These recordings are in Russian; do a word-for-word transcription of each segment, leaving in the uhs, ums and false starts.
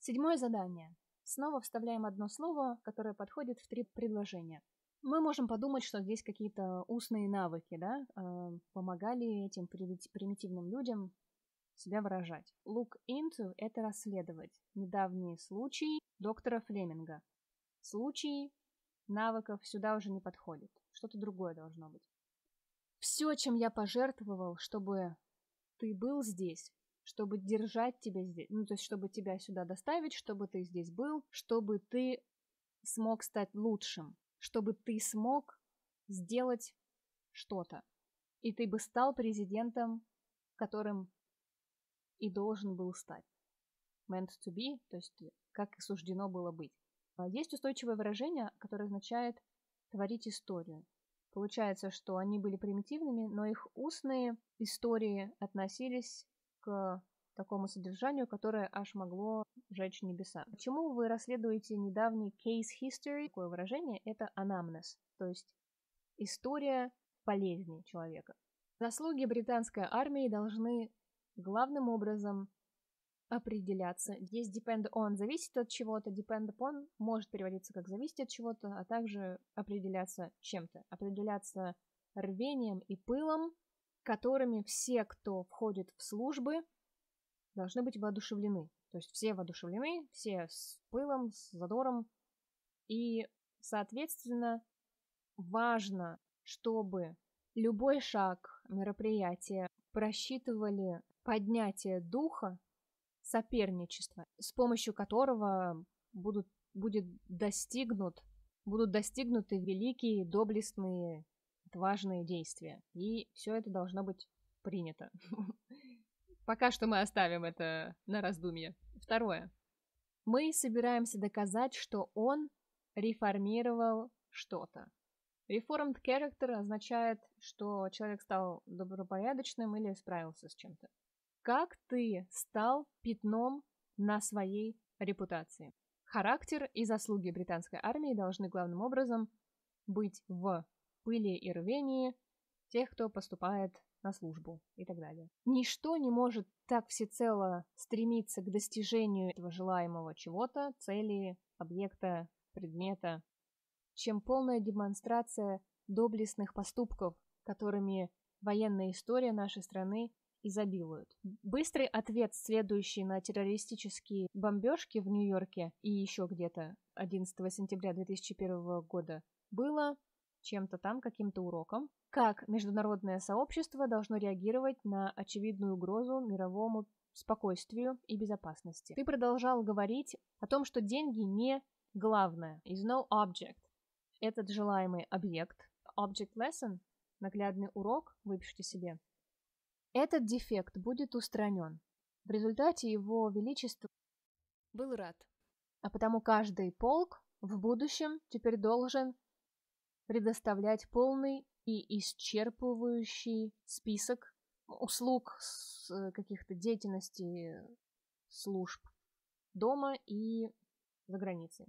Седьмое задание. Снова вставляем одно слово, которое подходит в три предложения. Мы можем подумать, что здесь какие-то устные навыки, да, э, помогали этим примитивным людям себя выражать. Look into – это расследовать. Недавний случай доктора Флеминга. Случай навыков сюда уже не подходит. Что-то другое должно быть. Все, чем я пожертвовал, чтобы ты был здесь, чтобы держать тебя здесь, ну, то есть, чтобы тебя сюда доставить, чтобы ты здесь был, чтобы ты смог стать лучшим, чтобы ты смог сделать что-то. И ты бы стал президентом, которым и должен был стать. Meant to be, то есть как и суждено было быть. Есть устойчивое выражение, которое означает творить историю. Получается, что они были примитивными, но их устные истории относились к такому содержанию, которое аж могло жечь небеса. Почему вы расследуете недавний case history? Такое выражение – это анамнез, то есть история болезни человека. Заслуги британской армии должны главным образом определяться. Здесь depend on зависит от чего-то, depend upon может переводиться как зависит от чего-то, а также определяться чем-то. Определяться рвением и пылом, которыми все, кто входит в службы, должны быть воодушевлены. То есть все воодушевлены, все с пылом, с задором. И, соответственно, важно, чтобы любой шаг мероприятия просчитывали поднятие духа, соперничества, с помощью которого будут, будет достигнут, будут достигнуты великие, доблестные, отважные действия. И все это должно быть принято. Пока что мы оставим это на раздумье. Второе. Мы собираемся доказать, что он реформировал что-то. Reformed character означает, что человек стал добропорядочным или справился с чем-то. Как ты стал пятном на своей репутации? Характер и заслуги британской армии должны главным образом быть в пыли и рвении тех, кто поступает на службу и так далее. Ничто не может так всецело стремиться к достижению этого желаемого чего-то, цели, объекта, предмета, чем полная демонстрация доблестных поступков, которыми военная история нашей страны изобилуют. Быстрый ответ, следующий на террористические бомбежки в Нью-Йорке и еще где-то одиннадцатого сентября две тысячи первого года, было чем-то там, каким-то уроком, как международное сообщество должно реагировать на очевидную угрозу мировому спокойствию и безопасности. Ты продолжал говорить о том, что деньги не главное. Is no object. Этот желаемый объект, object lesson, наглядный урок, выпишите себе. Этот дефект будет устранен. В результате его величество был рад. А потому каждый полк в будущем теперь должен предоставлять полный и исчерпывающий список услуг с каких-то деятельностей служб дома и за границей.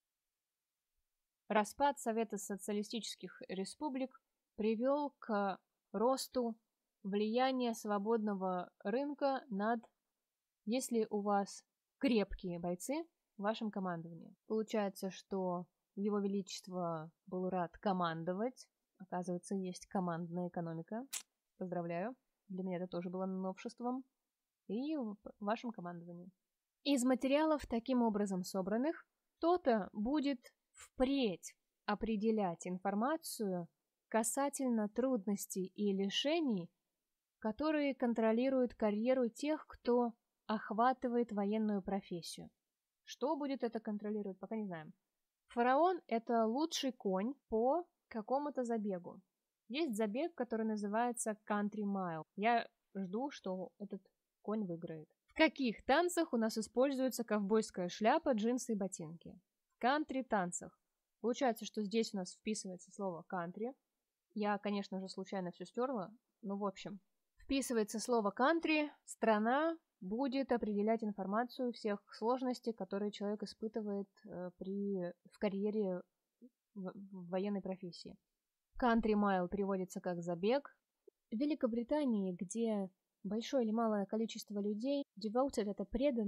Распад Совета социалистических республик привел к росту влияния свободного рынка над, если у вас крепкие бойцы в вашем командовании. Получается, что Его Величество был рад командовать. Оказывается, есть командная экономика. Поздравляю. Для меня это тоже было новшеством. И в вашем командовании. Из материалов, таким образом собранных, кто-то будет впредь определять информацию касательно трудностей и лишений, которые контролируют карьеру тех, кто охватывает военную профессию. Что будет это контролировать, пока не знаем. Фараон – это лучший конь по какому-то забегу. Есть забег, который называется Country Mile. Я жду, что этот конь выиграет. В каких танцах у нас используется ковбойская шляпа, джинсы и ботинки? В кантри-танцах. Получается, что здесь у нас вписывается слово country. Я, конечно же, случайно все стерла, но в общем. Вписывается слово country, страна будет определять информацию всех сложностей, которые человек испытывает э, при, в карьере в, в военной профессии. Country mile переводится как забег. В Великобритании, где большое или малое количество людей, devoted — это преданы,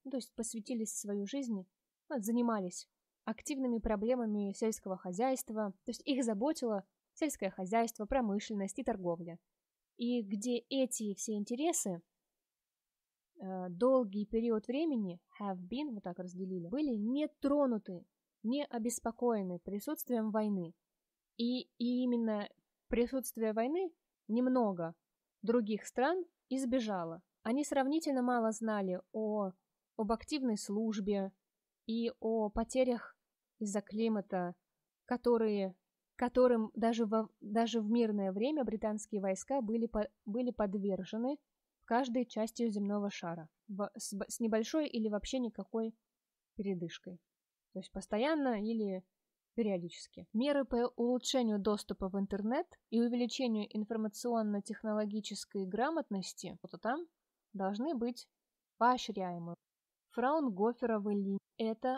ну, то есть посвятили свою жизнь, ну, занимались активными проблемами сельского хозяйства, то есть их заботило сельское хозяйство, промышленность и торговля. И где эти все интересы э, долгий период времени have been, вот так разделили, были не тронуты, не обеспокоены присутствием войны. И, и именно присутствие войны немного других стран избежало. Они сравнительно мало знали о, об активной службе и о потерях из-за климата, которые, которым даже, во, даже в мирное время британские войска были, по, были подвержены в каждой части земного шара в, с, с небольшой или вообще никакой передышкой. То есть постоянно или периодически. Меры по улучшению доступа в интернет и увеличению информационно-технологической грамотности вот там должны быть поощряемы. Фраунгоферовы линии – это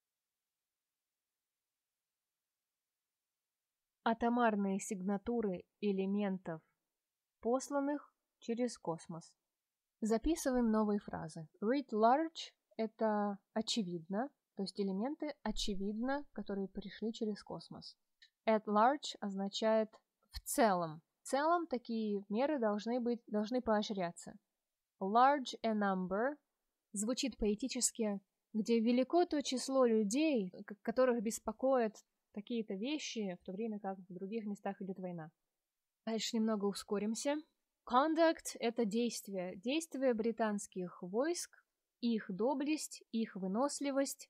атомарные сигнатуры элементов, посланных через космос. Записываем новые фразы. Writ large – это очевидно, то есть элементы очевидно, которые пришли через космос. At large означает в целом. В целом такие меры должны быть, должны поощряться. Large a number звучит поэтически, где велико то число людей, которых беспокоят такие-то вещи, в то время как в других местах идет война. Дальше немного ускоримся. Conduct – это действие. Действие британских войск, их доблесть, их выносливость.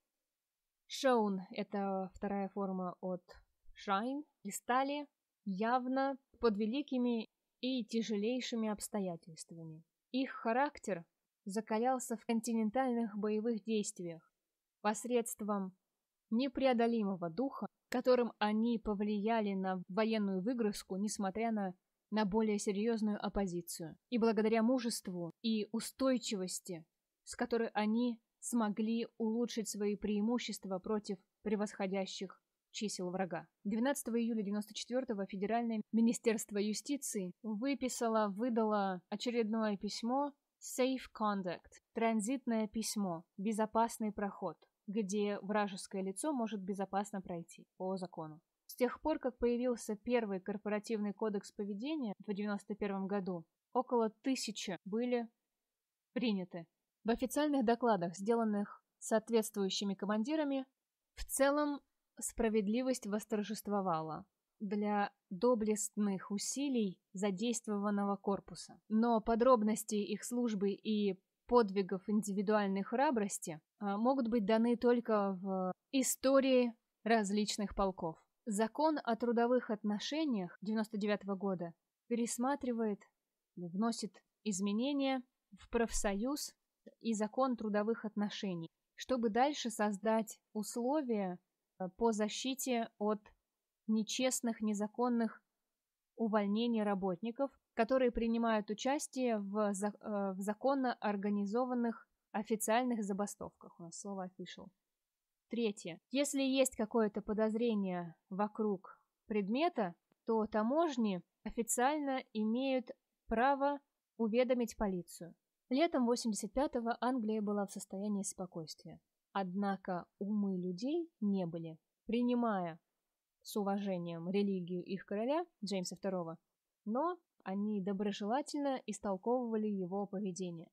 Shown – это вторая форма от shine, блистали, явно, под великими и тяжелейшими обстоятельствами. Их характер закалялся в континентальных боевых действиях посредством непреодолимого духа, которым они повлияли на военную выгрузку, несмотря на, на более серьезную оппозицию, и благодаря мужеству и устойчивости, с которой они смогли улучшить свои преимущества против превосходящих чисел врага. двенадцатого июля девяносто четвёртого Федеральное министерство юстиции выписало, выдало очередное письмо Safe Conduct, транзитное письмо, безопасный проход, где вражеское лицо может безопасно пройти по закону. С тех пор, как появился первый корпоративный кодекс поведения в девяносто первом году, около тысячи были приняты. В официальных докладах, сделанных соответствующими командирами, в целом справедливость восторжествовала для доблестных усилий задействованного корпуса. Но подробности их службы и подвигов индивидуальной храбрости а, могут быть даны только в истории различных полков. Закон о трудовых отношениях девяносто девятого года пересматривает, вносит изменения в профсоюз и закон трудовых отношений, чтобы дальше создать условия по защите от нечестных, незаконных увольнений работников, которые принимают участие в, в законно организованных официальных забастовках. У нас слово official. Третье. Если есть какое-то подозрение вокруг предмета, то таможни официально имеют право уведомить полицию. Летом восемьдесят пятого Англия была в состоянии спокойствия. Однако умы людей не были. Принимая с уважением религию их короля, Джеймса второго, но они доброжелательно истолковывали его поведение.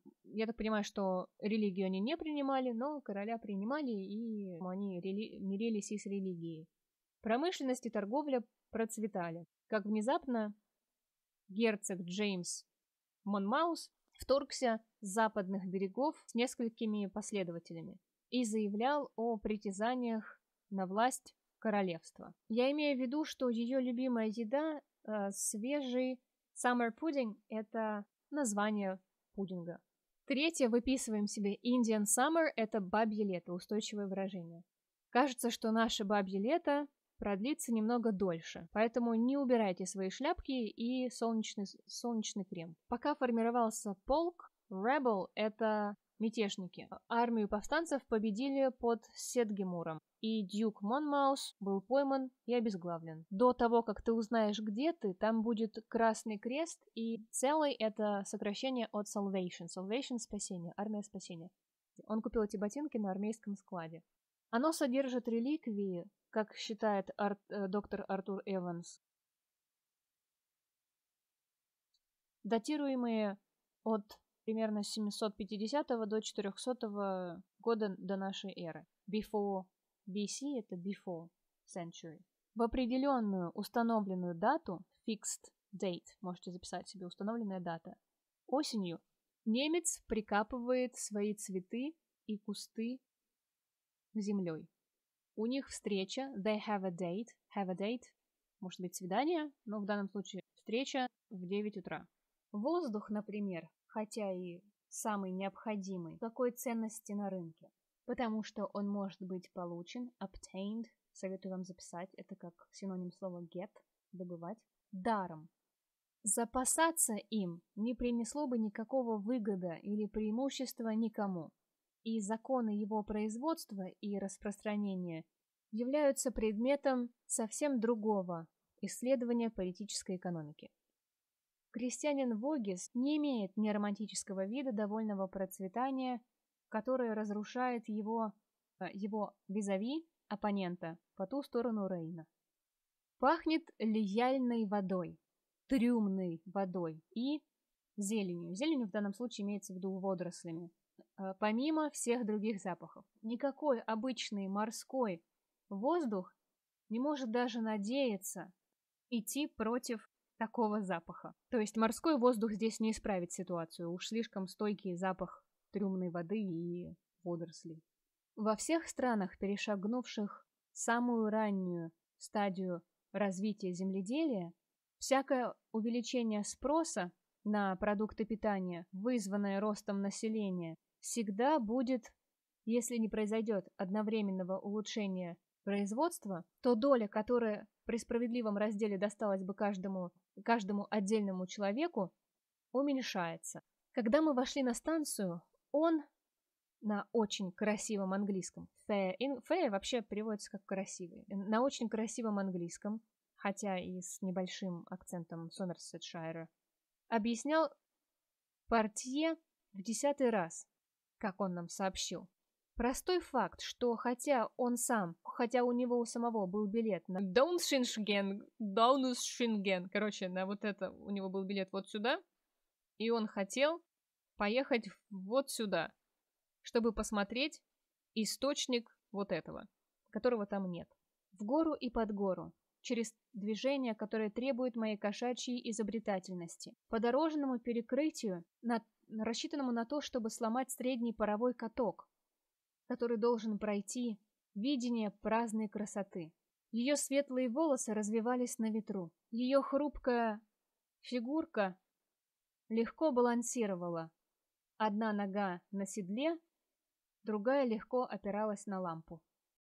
Я так понимаю, что религию они не принимали, но короля принимали, и они рели... мирились и с религией. Промышленность и торговля процветали. Как внезапно герцог Джеймс Монмаус вторгся с западных берегов с несколькими последователями и заявлял о притязаниях на власть королевства. Я имею в виду, что ее любимая еда э, свежий summer pudding – это название пудинга. Третье, выписываем себе Indian summer – это бабье лето, устойчивое выражение. Кажется, что наше бабье лето продлится немного дольше, поэтому не убирайте свои шляпки и солнечный, солнечный крем. Пока формировался полк, rebel – это мятежники. Армию повстанцев победили под Сетгемуром, и дюк Монмаус был пойман и обезглавлен. До того, как ты узнаешь, где ты, там будет Красный Крест, и целый это сокращение от Salvation. Salvation – спасение, армия спасения. Он купил эти ботинки на армейском складе. Оно содержит реликвии, как считает Ар- э, доктор Артур Эванс, датируемые от примерно семьсот пятидесятого до четырехсотого года до нашей эры. Before би си это before century. В определенную установленную дату, fixed date, можете записать себе установленная дата, осенью немец прикапывает свои цветы и кусты землей. У них встреча, they have a date, have a date, может быть свидание, но в данном случае встреча в девять утра. Воздух, например, хотя и самый необходимый, какой ценности на рынке, потому что он может быть получен, obtained, советую вам записать, это как синоним слова get, добывать, даром. Запасаться им не принесло бы никакого выгода или преимущества никому, и законы его производства и распространения являются предметом совсем другого исследования политической экономики. Крестьянин Вогис не имеет неромантического вида довольного процветания, которое разрушает его, его визави, оппонента, по ту сторону Рейна. Пахнет лияльной водой, трюмной водой и зеленью. Зеленью в данном случае имеется в виду водорослями. Помимо всех других запахов. Никакой обычный морской воздух не может даже надеяться идти против такого запаха. То есть морской воздух здесь не исправит ситуацию. Уж слишком стойкий запах трюмной воды и водорослей. Во всех странах, перешагнувших самую раннюю стадию развития земледелия, всякое увеличение спроса на продукты питания, вызванное ростом населения, всегда будет, если не произойдет одновременного улучшения производства, то доля, которая при справедливом разделе досталась бы каждому, каждому отдельному человеку, уменьшается. Когда мы вошли на станцию, он на очень красивом английском, fair, fair вообще переводится как красивый, на очень красивом английском, хотя и с небольшим акцентом Сомерсетшайра, объяснял портье в десятый раз, как он нам сообщил. Простой факт, что хотя он сам, хотя у него у самого был билет на Дауншиншген, Даунусшинген, короче, на вот это, у него был билет вот сюда, и он хотел поехать вот сюда, чтобы посмотреть источник вот этого, которого там нет. В гору и под гору, через движение, которое требует моей кошачьей изобретательности, по дорожному перекрытию, на, рассчитанному на то, чтобы сломать средний паровой каток, который должен пройти видение праздной красоты. Ее светлые волосы развивались на ветру. Ее хрупкая фигурка легко балансировала. Одна нога на седле, другая легко опиралась на лампу.